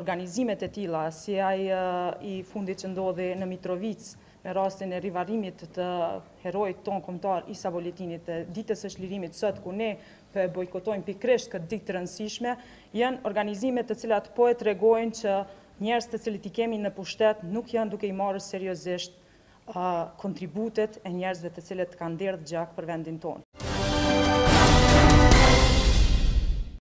organizimet e tilla, si ai i fundit që ndodhi në Mitrovic, me rastin e rivarimit të herojit ton kombëtar Isa Boletinit, ditës së çlirimit sot, ku ne bojkotojmë pikërisht këtë ditë të rëndësishme, janë organizime të cilat po e tregojnë që njerëz të cilët i kemi në pushtet nuk janë duke i marrë seriozisht kontributet e njerëzve të cilët kanë derdhë gjak për vendin tonë.